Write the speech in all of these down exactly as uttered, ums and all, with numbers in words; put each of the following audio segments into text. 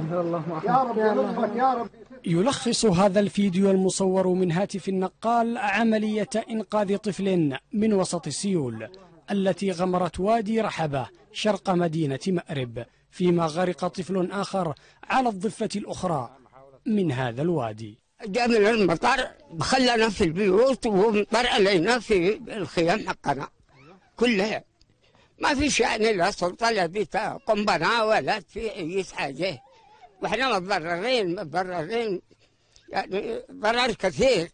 يا رب يرزقك يا رب. يلخص هذا الفيديو المصور من هاتف النقال عملية إنقاذ طفل من وسط السيول التي غمرت وادي رحبة شرق مدينة مأرب، فيما غرق طفل آخر على الضفة الأخرى من هذا الوادي. جاء من المطر خلانا في البيوت ومطر علينا في الخيام حقنا كلها، ما في شأن لا سلطة لا بيت قنبنة ولا في أي حاجة، وإحنا متضررين متضررين يعني ضرر كثير.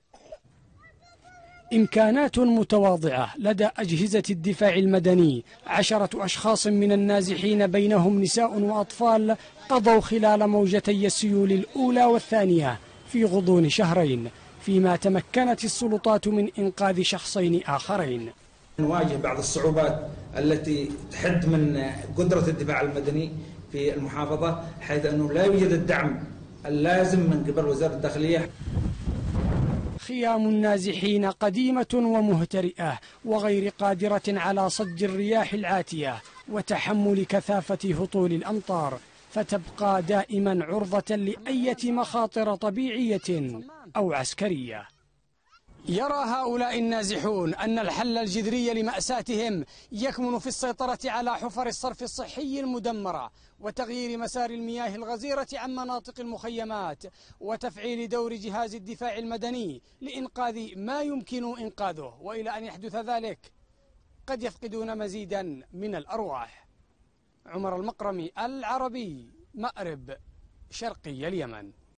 إمكانات متواضعة لدى أجهزة الدفاع المدني. عشرة أشخاص من النازحين بينهم نساء وأطفال قضوا خلال موجتي السيول الأولى والثانية في غضون شهرين، فيما تمكنت السلطات من إنقاذ شخصين آخرين. نواجه بعض الصعوبات التي تحد من قدرة الدفاع المدني في المحافظة، حيث أنه لا يوجد الدعم اللازم من قبل وزارة الداخلية. خيام النازحين قديمة ومهترئة وغير قادرة على صد الرياح العاتية وتحمل كثافة هطول الأمطار، فتبقى دائما عرضة لأية مخاطر طبيعية أو عسكرية. يرى هؤلاء النازحون أن الحل الجذري لمأساتهم يكمن في السيطرة على حفر الصرف الصحي المدمرة وتغيير مسار المياه الغزيرة عن مناطق المخيمات وتفعيل دور جهاز الدفاع المدني لإنقاذ ما يمكن إنقاذه، وإلى أن يحدث ذلك قد يفقدون مزيدا من الأرواح. عمر المقرمي، العربي، مأرب، شرقي اليمن.